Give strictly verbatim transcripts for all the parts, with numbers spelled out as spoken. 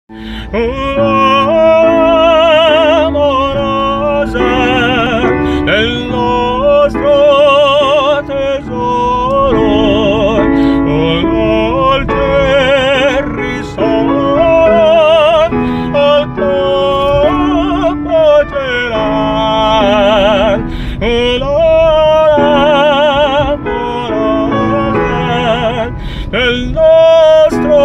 amorosa del nostro tesoro, un dolce risol al corpo c'era, amorosa del nostro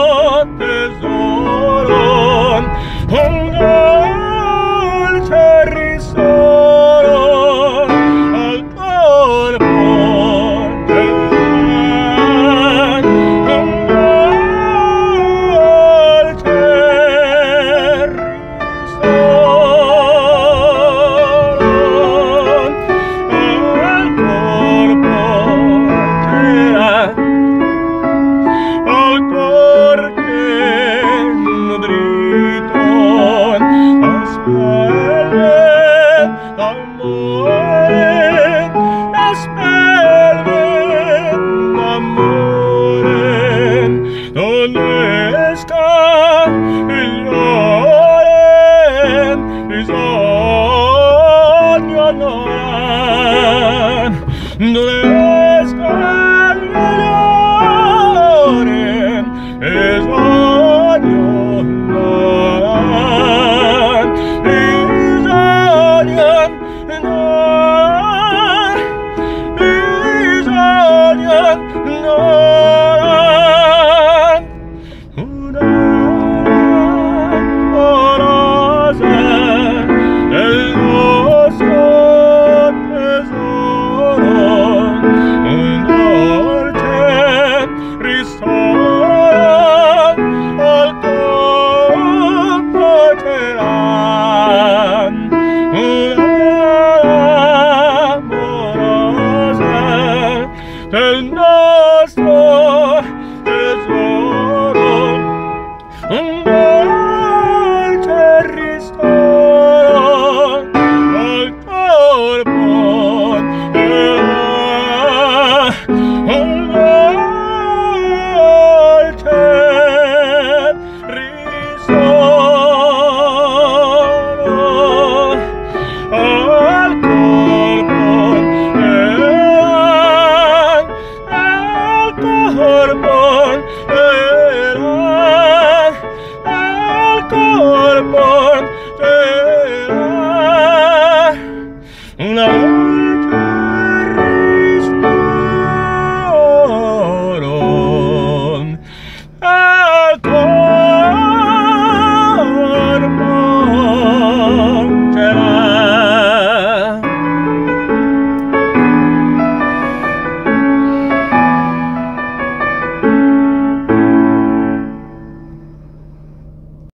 tesoro, un dolce risolo al corpo c'era, un dolce risolo al corpo c'era, al cor che nudrito aspelle d'amore, aspelle d'amore, non esca il cuore, bisogno allora, non esca il cuore, bisogno allora, bisogno allora, bisogno allora, una amorosa del nostro tesoro, un dolce risol al corpo c'era, una amorosa del nostro tesoro, un